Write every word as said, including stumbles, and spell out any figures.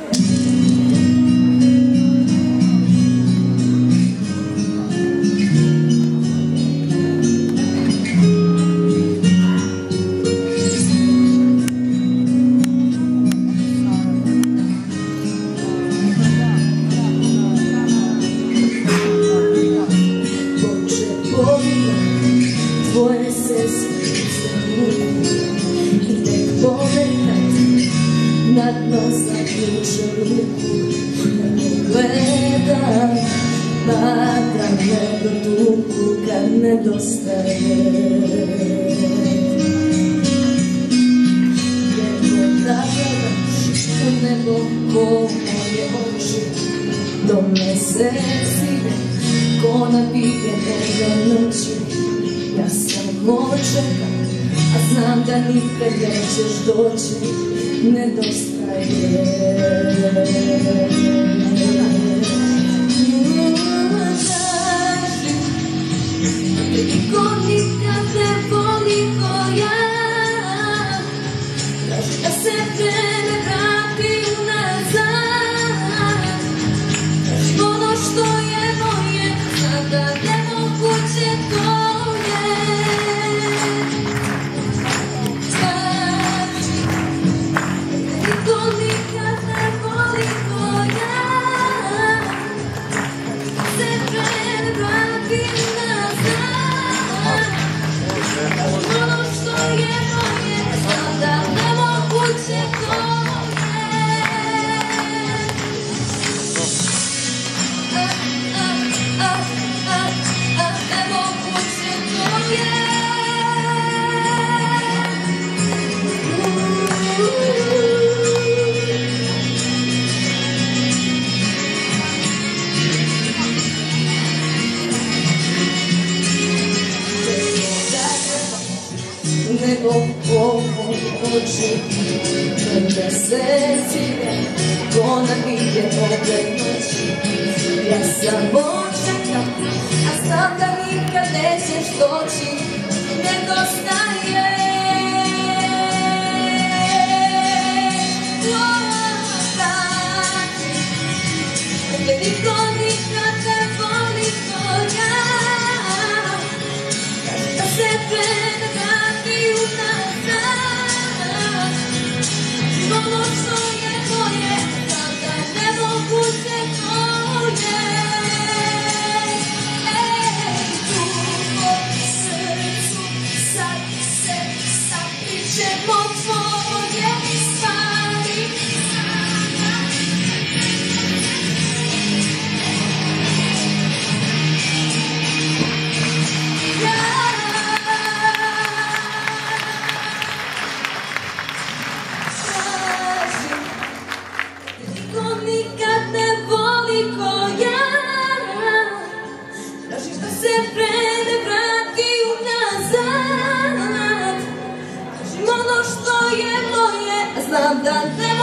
Tvoje se srce muku i tek pometat na dno zaključa ruku. Da me gledam, pa da me do tuku kad nedostaje. Jedno da gledaš u nebo ko moje oči, do meseci ko nabijene noći. Ja samo čekam, a znam da nikad nećeš doći, nedostaje. Tražim, da te niko nikad ne voli ko ja. Tražim da se vreme vrati unazad. Tražim ono što je moje, sada nemoguće to. Nego ovo oči, meseci, ko nabije ove noći. Ja samo čekam, a znam da nikad nećeš doći, nedostaje. Da te niko nikad ne voli ko ja. Da se vreme vrati unazad. Ono što je moje, sada nemoguće to je. Ej, tu u srcu sad se saplićemo tvoje stvari. Nikad ne voli ko ja. Tražiš da se vreme vrati unazad. Tražim ono što je moje, a znam da ne